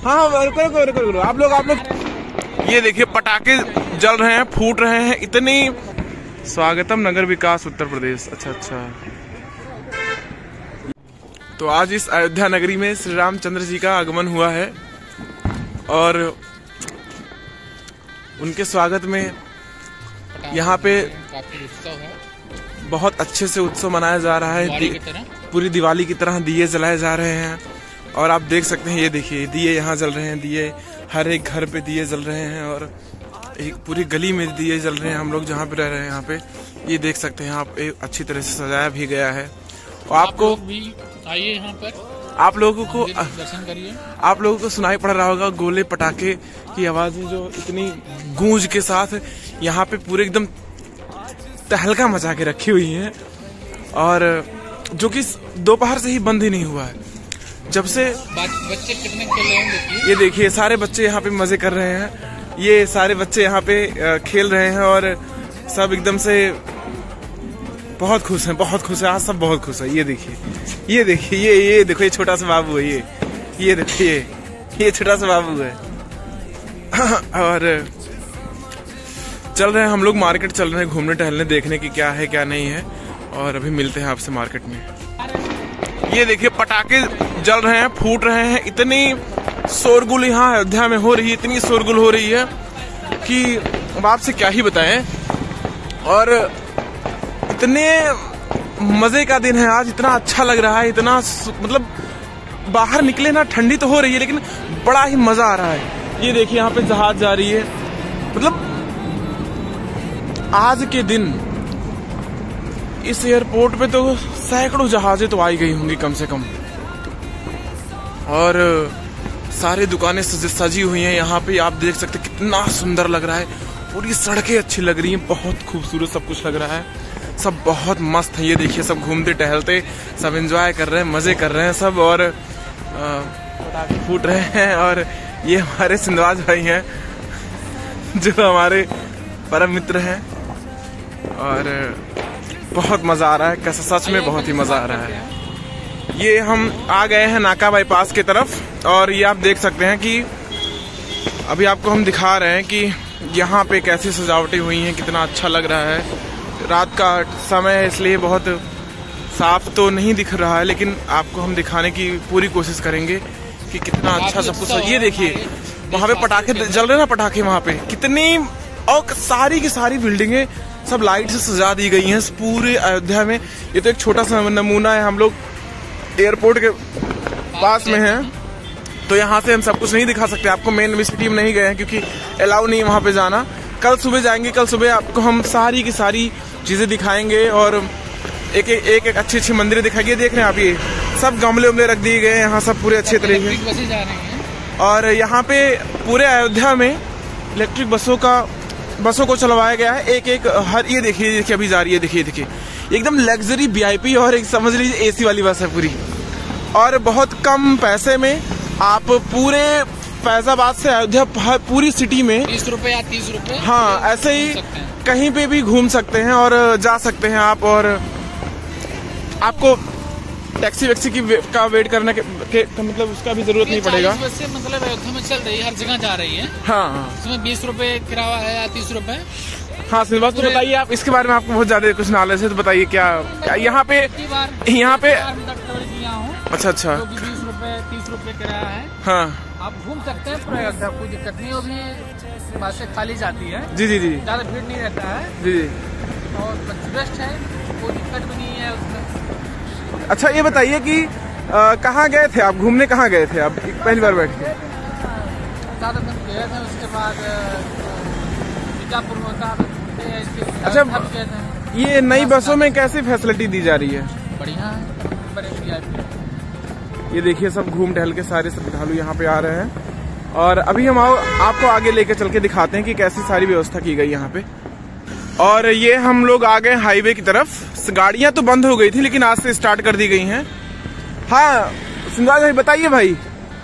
हाँ रुको आप लोग ये देखिए पटाखे जल रहे हैं, फूट रहे हैं इतनी। स्वागतम नगर विकास उत्तर प्रदेश। अच्छा। तो आज इस अयोध्या नगरी में श्री रामचंद्र जी का आगमन हुआ है और उनके स्वागत में यहाँ पे काफी उत्सव है, बहुत अच्छे से उत्सव मनाया जा रहा है। पूरी दिवाली की तरह दिए जलाए जा रहे हैं और आप देख सकते हैं, ये देखिए दिए यहाँ जल रहे हैं, दिए हर एक घर पे दिए जल रहे हैं और एक पूरी गली में दिए जल रहे हैं। हम लोग जहाँ पे रह रहे हैं यहाँ पे ये देख सकते हैं आप, एक अच्छी तरह से सजाया भी गया है। और आपको भी आइए यहाँ पर, आप लोगों को दर्शन करिए। आप लोगों को सुनाई पड़ रहा होगा गोले पटाखे की आवाजें जो इतनी गूंज के साथ यहाँ पे पूरे एकदम तहलका मचा के रखी हुई हैं और जो कि दोपहर से ही बंद ही नहीं हुआ है। जब से बच्चे कितने खेल रहे हैं, ये देखिए सारे बच्चे यहाँ पे मजे कर रहे हैं। ये सारे बच्चे यहाँ पे खेल रहे हैं और सब एकदम से बहुत खुश हैं, आज सब बहुत खुश है। ये देखिए ये देखो, ये छोटा सा बाबू है, ये देखिए ये छोटा सा बाबू है। और चल रहे हैं हम लोग, मार्केट चल रहे हैं घूमने टहलने, देखने की क्या है क्या नहीं है। और अभी मिलते हैं आपसे मार्केट में। ये देखिए पटाखे जल रहे हैं, फूट रहे हैं इतनी शोरगुल यहाँ अयोध्या में हो रही है, इतनी शोरगुल हो रही है कि अब आपसे क्या ही बताएं। और इतने मजे का दिन है आज, इतना अच्छा लग रहा है, इतना मतलब बाहर निकले ना, ठंडी तो हो रही है लेकिन बड़ा ही मजा आ रहा है। ये देखिए यहाँ पे जहाज जा रही है, मतलब आज के दिन इस एयरपोर्ट पे तो सैकड़ों जहाजें तो आई गई होंगी कम से कम। और सारी दुकानें सजी हुई हैं यहाँ पे, आप देख सकते हैं कितना सुंदर लग रहा है। पूरी सड़कें अच्छी लग रही हैं, बहुत खूबसूरत सब कुछ लग रहा है, सब बहुत मस्त है। ये देखिए सब घूमते टहलते सब एंजॉय कर रहे हैं, मजे कर रहे हैं सब और पटाखे फूट रहे हैं। और ये हमारे सिंधवाज भाई हैं जो हमारे परम मित्र हैं और बहुत मजा आ रहा है, कैसा सच में बहुत ही मजा आ रहा है। ये हम आ गए हैं नाका बाईपास की तरफ और ये आप देख सकते हैं कि अभी आपको हम दिखा रहे हैं कि यहाँ पे कैसी सजावटें हुई हैं, कितना अच्छा लग रहा है। रात का समय है इसलिए बहुत साफ तो नहीं दिख रहा है, लेकिन आपको हम दिखाने की पूरी कोशिश करेंगे कि कितना अच्छा सब कुछ। ये देखिए वहाँ पे पटाखे जल रहे हैं ना, पटाखे वहाँ पे कितनी, और सारी की सारी बिल्डिंगें सब लाइट से सजा दी गई हैं पूरे अयोध्या में। ये तो एक छोटा सा नमूना है, हम लोग एयरपोर्ट के पास में हैं तो यहाँ से हम सब कुछ नहीं दिखा सकते आपको। मेन सिटी में नहीं गए हैं क्योंकि अलाउ नहीं है वहाँ पे जाना। कल सुबह जाएंगे, कल सुबह आपको हम सारी की सारी चीजें दिखाएंगे और एक अच्छी मंदिर दिखाएंगे। देख रहे हैं आप, ये सब गमले उमले रख दिए गए हैं यहाँ, सब पूरे अच्छे तरीके से। और यहाँ पे पूरे अयोध्या में इलेक्ट्रिक बसों को चलवाया गया है, एक हर। ये देखिए अभी जा रही है, देखिए एकदम लग्जरी VIP और एक समझ लीजिए AC वाली बस है पूरी। और बहुत कम पैसे में आप पूरे फैजाबाद से अयोध्या पूरी सिटी में 20 रुपए या 30 रुपए, हाँ ऐसे ही कहीं पे भी घूम सकते हैं और जा सकते हैं आप। और आपको टैक्सी वैक्सी का वेट करने के मतलब उसका भी जरूरत नहीं पड़ेगा। मतलब अयोध्या में चल रही है, हर जगह जा रही है। हाँ इसमें 20 रुपए किराया है या 30 रुपए। हाँ श्रीनिवास, तो बताइए आप इसके बारे में, आपको बहुत ज्यादा कुछ नॉलेज है तो बताइए क्या यहाँ पे अच्छा 20 रुपए 30 रुपए किराया है। हाँ आप घूम सकते हैं पूरा अयोध्या, कोई दिक्कत नहीं होगी, बसें खाली जाती है। जी ज्यादा भीड़ नहीं रहता है जी और बेस्ट है, कोई दिक्कत भी नहीं है उसमें। अच्छा ये बताइए कि कहाँ गए थे आप, घूमने कहाँ गए थे आप पहली बार बैठ के? गए थे, उसके बाद बीजापुर में। अच्छा ये नई बसों में कैसी फैसिलिटी दी जा रही है? बढ़िया है। ये देखिए सब घूम टहल के सारे श्रद्धालु यहाँ पे आ रहे हैं और अभी हम आपको आगे लेके चल के दिखाते हैं कि कैसी सारी व्यवस्था की गई यहाँ पे। और ये हम लोग आ गए हाईवे की तरफ। गाड़ियां तो बंद हो गई थी लेकिन आज से स्टार्ट कर दी गई हैं। हाँ सिंधवाज भाई बताइए भाई।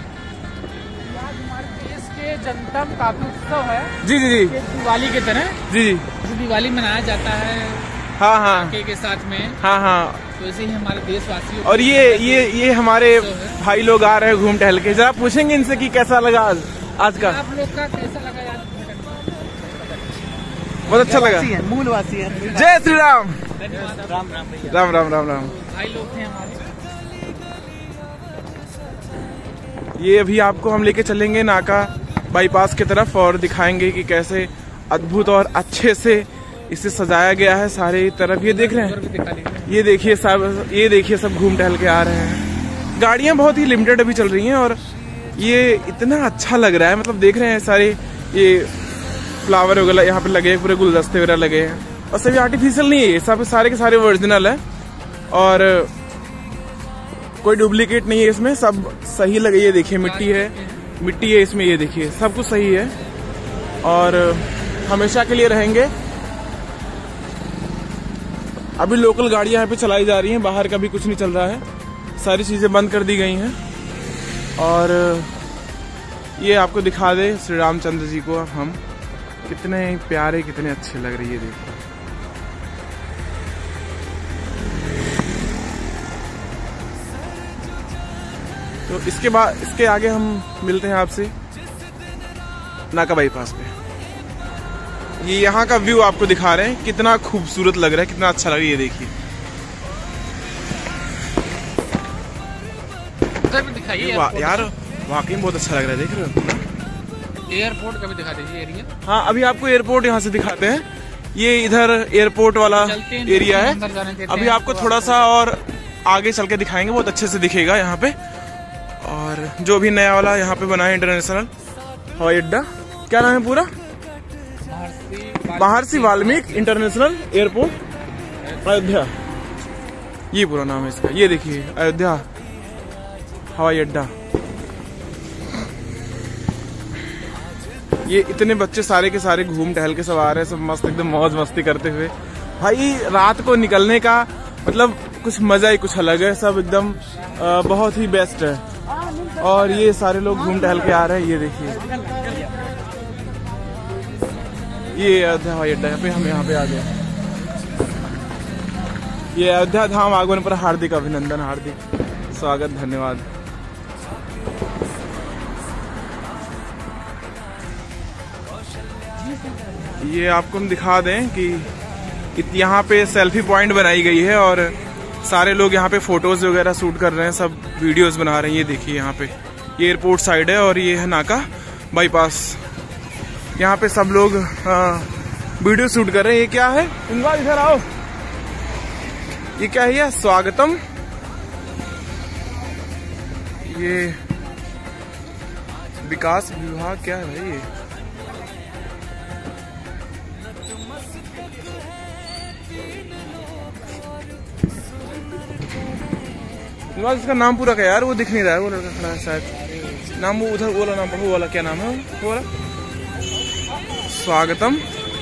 जनता में काफी उत्सव है। जी दिवाली की तरह। जी दिवाली मनाया जाता है हाँ के साथ में। हाँ तो ऐसे ही हमारे देशवासियों। और ये हमारे भाई लोग आ रहे हैं घूम टहल के, जरा पूछेंगे इनसे कि कैसा लगा आज का। आप लोग का कैसा लगा यार? बहुत अच्छा लगा। मूलवासी है। जय श्री राम। राम राम भैया। राम राम राम राम। भाई लोग थे हमारे। ये अभी आपको हम लेके चलेंगे नाका बाईपास की तरफ और दिखाएंगे कि कैसे अद्भुत और अच्छे से इसे सजाया गया है सारे तरफ। ये देख रहे हैं, ये देखिए सब घूम टहल के आ रहे हैं। गाड़ियां बहुत ही लिमिटेड अभी चल रही हैं और ये इतना अच्छा लग रहा है, मतलब देख रहे हैं सारे ये फ्लावर वगैरह यहाँ पे लगे हैं, पूरे गुलदस्ते वगैरह लगे हैं और सभी आर्टिफिशियल नहीं है, ये सब सारे के सारे ओरिजिनल है और कोई डुप्लीकेट नहीं है इसमें, सब सही लगे। ये देखिए मिट्टी है इसमें, ये देखिए सब कुछ सही है और हमेशा के लिए रहेंगे। अभी लोकल गाड़ियां यहाँ पे चलाई जा रही हैं, बाहर का भी कुछ नहीं चल रहा है, सारी चीजें बंद कर दी गई हैं। और ये आपको दिखा दे श्री रामचंद्र जी को, हम कितने प्यारे कितने अच्छे लग रही है, देखो। तो इसके आगे हम मिलते हैं आपसे नाका बाईपास पे। ये यहाँ का व्यू आपको दिखा रहे हैं, कितना खूबसूरत लग रहा है, कितना अच्छा लग रहा है, ये देखिए। यार वाकई में बहुत अच्छा लग रहा है, देख रहे हो। एयरपोर्ट का भी दिखा दीजिए एरिया। हाँ अभी आपको एयरपोर्ट यहाँ से दिखाते हैं, ये इधर एयरपोर्ट वाला एरिया है। अभी आपको थोड़ा सा और आगे चल के दिखाएंगे, बहुत अच्छे से दिखेगा यहाँ पे। और जो भी नया वाला यहाँ पे बना है इंटरनेशनल हवाई अड्डा, क्या नाम है पूरा? महर्षि वाल्मीकि इंटरनेशनल एयरपोर्ट अयोध्या, ये पूरा नाम है इसका। ये देखिए अयोध्या हवाई अड्डा। ये इतने बच्चे सारे के सारे घूम टहल के सब आ रहे हैं, सब मस्त एकदम मौज मस्ती करते हुए। भाई रात को निकलने का मतलब कुछ मजा ही कुछ अलग है, सब एकदम बहुत ही बेस्ट है। और ये सारे लोग घूम टहल के आ रहे हैं, ये देखिए ये अयोध्या हवाई अड्डा, हम यहाँ पे आ गए। ये अयोध्या धाम आगमन पर हार्दिक अभिनंदन, हार्दिक स्वागत, धन्यवाद। ये आपको हम दिखा दें कि यहाँ पे सेल्फी पॉइंट बनाई गई है और सारे लोग यहाँ पे फोटोज वगैरह शूट कर रहे हैं, सब वीडियोस बना रहे हैं। ये देखिए यहाँ पे ये एयरपोर्ट साइड है और ये है नाका बाईपास। यहाँ पे सब लोग वीडियो शूट कर रहे हैं। ये क्या है? इधर आओ, ये क्या है? ये स्वागतम, ये विकास विभाग क्या है भाई? ये इसका नाम पूरा क्या यार? वो दिख नहीं रहा है, वो लड़का खड़ा है शायद। नाम वो उधर वो वाला नाम पढ़ो, वो वाला क्या नाम है? वो वाला स्वागतम।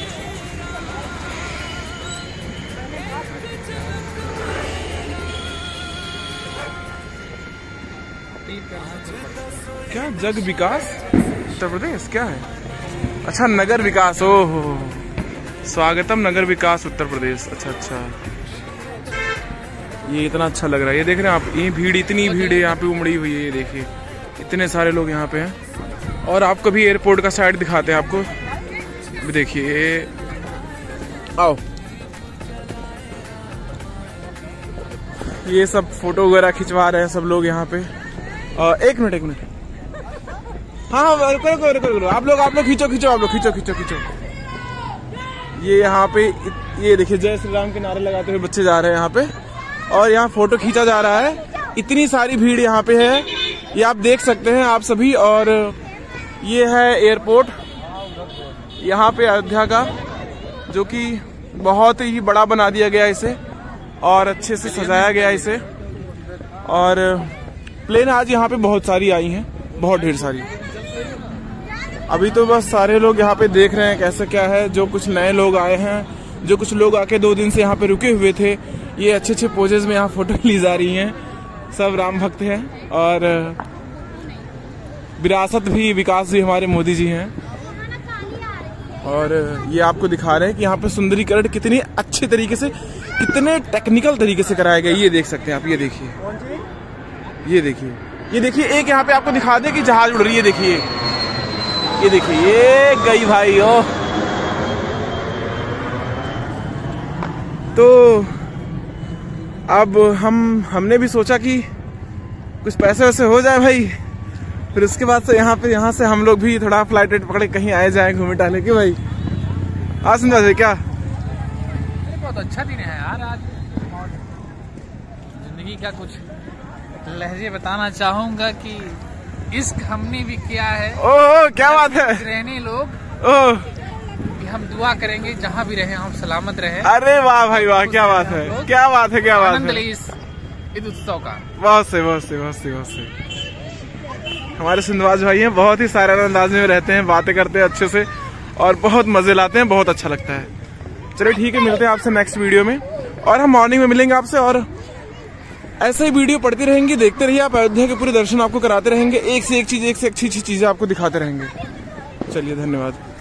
क्या जग विकास उत्तर प्रदेश क्या है? अच्छा नगर विकास, ओहो स्वागतम नगर विकास उत्तर प्रदेश। अच्छा अच्छा, ये इतना अच्छा लग रहा है। ये देख रहे हैं आप, ये भीड़, इतनी भीड़ है यहाँ पे उमड़ी हुई है, ये देखिए इतने सारे लोग यहाँ पे हैं। और आपको भी एयरपोर्ट का साइड दिखाते हैं आपको, अभी देखिए, आओ। ये सब फोटो वगैरह खिंचवा रहे हैं सब लोग यहाँ पे। एक मिनट हाँ रुको आप लोग खींचो। ये यहाँ पे ये देखिए जय श्री राम के नारे लगाते हुए बच्चे जा रहे हैं यहाँ पे और यहाँ फोटो खींचा जा रहा है। इतनी सारी भीड़ यहाँ पे है, ये आप देख सकते हैं आप सभी। और ये है एयरपोर्ट यहाँ पे अयोध्या का, जो कि बहुत ही बड़ा बना दिया गया इसे और अच्छे से सजाया गया इसे। और प्लेन आज यहाँ पे बहुत सारी आई हैं, बहुत ढेर सारी। अभी तो बस सारे लोग यहाँ पे देख रहे हैं कैसे क्या है। जो कुछ नए लोग आए हैं, जो कुछ लोग आके 2 दिन से यहाँ पे रुके हुए थे, ये अच्छे अच्छे पोजेज में यहाँ फोटो ली जा रही हैं। सब राम भक्त हैं और विरासत भी, विकास भी हमारे मोदी जी हैं। और ये आपको दिखा रहे हैं कि यहाँ पे सुंदरीकरण कितनी अच्छे तरीके से कितने टेक्निकल तरीके से कराया गया ये देख सकते हैं आप। ये देखिए, ये देखिए, ये देखिए। एक यहाँ पे आपको दिखा दे कि जहाज उड़ रही है। देखिए, ये देखिए, ये गई भाई। ओ तो अब हमने भी सोचा कि कुछ पैसे वैसे हो जाए भाई, फिर उसके बाद से यहाँ से हम लोग भी थोड़ा फ्लाइट रेट पकड़े कहीं आए जाए घूमे टहले के भाई। आज समझा दे क्या? बहुत अच्छा दिन है यार आज। जिंदगी का कुछ लहजे बताना चाहूंगा कि इश्क हमने भी किया है। ओह क्या बात है। रहने लोग ओह हम दुआ करेंगे जहाँ भी रहे हम सलामत रहे। अरे वाह भाई वाह, क्या बात है, क्या बात है, क्या बात आनंद है। ले इस ईद उत्सव का। बहुत से बहुत से बहुत से बहुत से हमारे सिंधवाज भाई हैं, बहुत ही सारे अंदाज में रहते हैं, बातें करते हैं अच्छे से और बहुत मजे लाते हैं, बहुत अच्छा लगता है। चलिए ठीक है, मिलते हैं आपसे नेक्स्ट वीडियो में और हम मॉर्निंग में मिलेंगे आपसे और ऐसे ही वीडियो पढ़ती रहेंगी, देखते रहिए आप। अयोध्या के पूरे दर्शन आपको कराते रहेंगे, एक से एक चीज, एक से अच्छी अच्छी चीजें आपको दिखाते रहेंगे। चलिए धन्यवाद।